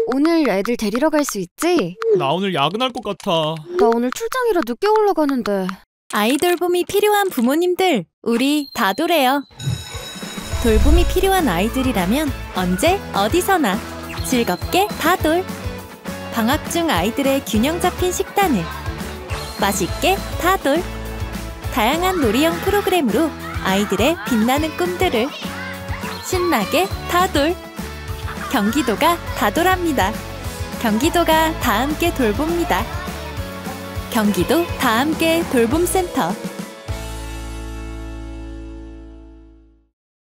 오늘 애들 데리러 갈 수 있지? 나 오늘 야근할 것 같아. 나 오늘 출장이라 늦게 올라가는데. 아이 돌봄이 필요한 부모님들, 우리 다돌해요. 돌봄이 필요한 아이들이라면 언제 어디서나 즐겁게 다돌. 방학 중 아이들의 균형 잡힌 식단을 맛있게 다돌. 다양한 놀이형 프로그램으로 아이들의 빛나는 꿈들을 신나게 다돌. 경기도가 다돌합니다. 경기도가 다 함께 돌봅니다. 경기도 다 함께 돌봄센터.